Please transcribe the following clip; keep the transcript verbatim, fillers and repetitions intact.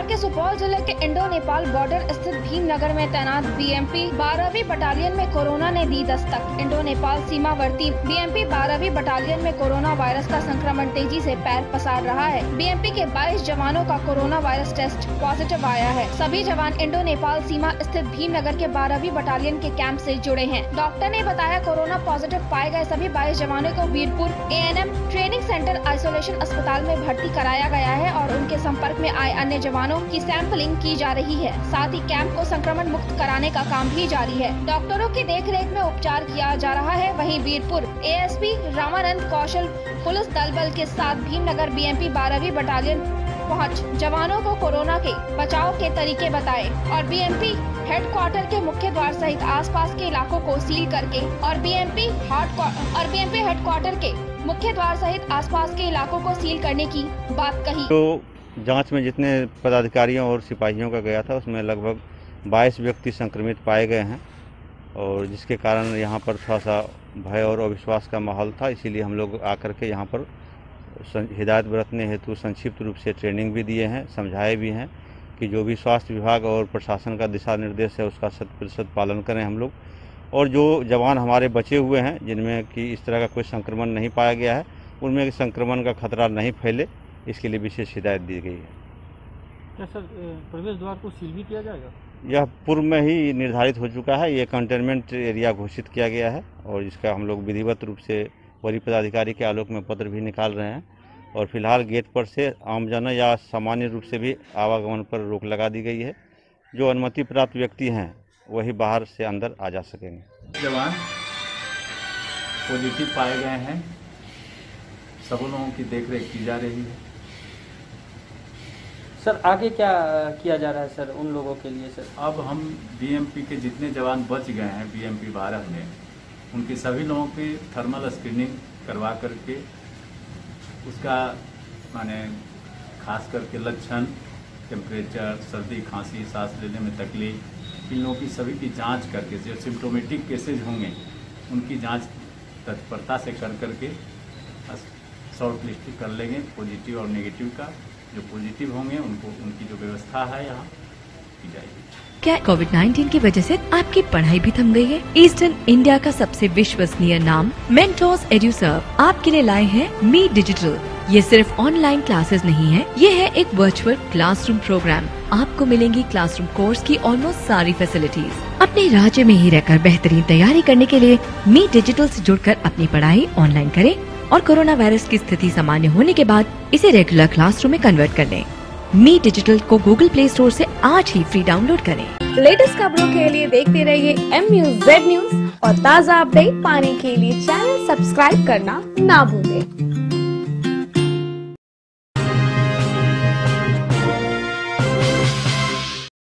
बिहार के सुपौल जिले के इंडो नेपाल बॉर्डर स्थित भीमनगर में तैनात बीएमपी बारहवीं बटालियन में कोरोना ने दी दस्तक। इंडो नेपाल सीमावर्ती बीएमपी बारहवीं बटालियन में कोरोना वायरस का संक्रमण तेजी से पैर पसार रहा है। बीएमपी के बाईस जवानों का कोरोना वायरस टेस्ट पॉजिटिव आया है। सभी जवान इंडो नेपाल सीमा स्थित भीमनगर के बारहवीं बटालियन के कैंप से जुड़े हैं। डॉक्टर ने बताया कोरोना पॉजिटिव पाए गए सभी बाईस जवानों को Veerpur ANM training centre isolation अस्पताल में भर्ती कराया गया है और उनके संपर्क में आए अन्य जवानों की सैंपलिंग की जा रही है। साथ ही कैंप को संक्रमण मुक्त कराने का काम भी जारी है। डॉक्टरों की देखरेख में उपचार किया जा रहा है। वहीं वीरपुर एएसपी रामानंद कौशल पुलिस दल बल के साथ भीमनगर बीएमपी बारहवीं बटालियन पहुंच जवानों को कोरोना के बचाव के तरीके बताए और बीएमपी हेडक्वार्टर के मुख्य द्वार सहित आसपास के इलाकों को सील करके और बीएमपी और बीएमपी हेडक्वार्टर के मुख्य द्वार सहित आसपास के इलाकों को सील करने की बात कही। तो जांच में जितने पदाधिकारियों और सिपाहियों का गया था उसमें लगभग बाईस व्यक्ति संक्रमित पाए गए हैं और जिसके कारण यहाँ पर थोड़ा सा भय और अविश्वास का माहौल था। इसीलिए हम लोग आकर के यहाँ पर हिदायत बरतने हेतु संक्षिप्त रूप से ट्रेनिंग भी दिए हैं, समझाए भी हैं कि जो भी स्वास्थ्य विभाग और प्रशासन का दिशा निर्देश है उसका शत प्रतिशत पालन करें हम लोग। और जो जवान हमारे बचे हुए हैं जिनमें कि इस तरह का कोई संक्रमण नहीं पाया गया है उनमें संक्रमण का खतरा नहीं फैले, इसके लिए विशेष हिदायत दी गई है। क्या सर प्रवेश द्वार को सील भी किया जाएगा? यह पूर्व में ही निर्धारित हो चुका है। ये कंटेनमेंट एरिया घोषित किया गया है और इसका हम लोग विधिवत रूप से वरीय पदाधिकारी के आलोक में पत्र भी निकाल रहे हैं और फिलहाल गेट पर से आमजन या सामान्य रूप से भी आवागमन पर रोक लगा दी गई है। जो अनुमति प्राप्त व्यक्ति हैं वही बाहर से अंदर आ जा सकेंगे। जवान पॉजिटिव पाए गए हैं, सब लोगों की देखरेख की जा रही है। सर आगे क्या किया जा रहा है सर उन लोगों के लिए? सर अब हम बीएमपी के जितने जवान बच गए हैं बीएमपी बारह में उनके सभी लोगों की थर्मल स्क्रीनिंग करवा करके उसका माने खास करके लक्षण, टेम्परेचर, सर्दी, खांसी, सांस लेने में तकलीफ, इन लोगों की सभी की जांच करके जो सिम्टोमेटिक केसेज होंगे उनकी जांच तत्परता से कर करके शॉर्ट लिस्ट कर लेंगे पॉजिटिव और नेगेटिव का। जो पॉजिटिव होंगे उनको उनकी जो व्यवस्था है यहाँ की जाएगी। क्या कोविड नाइन्टीन की वजह से आपकी पढ़ाई भी थम गई है? ईस्टर्न इंडिया का सबसे विश्वसनीय नाम मेंटोस एड्यूसर्व आपके लिए लाए हैं मी डिजिटल। ये सिर्फ ऑनलाइन क्लासेस नहीं है, ये है एक वर्चुअल क्लासरूम प्रोग्राम। आपको मिलेंगी क्लासरूम कोर्स की ऑलमोस्ट सारी फैसिलिटीज। अपने राज्य में ही रहकर बेहतरीन तैयारी करने के लिए मी डिजिटल से जुड़कर अपनी पढ़ाई ऑनलाइन करें और कोरोना वायरस की स्थिति सामान्य होने के बाद इसे रेगुलर क्लासरूम में कन्वर्ट कर लें। मी डिजिटल को गूगल प्ले स्टोर से आज ही फ्री डाउनलोड करें। लेटेस्ट खबरों के लिए देखते रहिए एम न्यूज़ जेड न्यूज और ताज़ा अपडेट पाने के लिए चैनल सब्सक्राइब करना ना भूलें।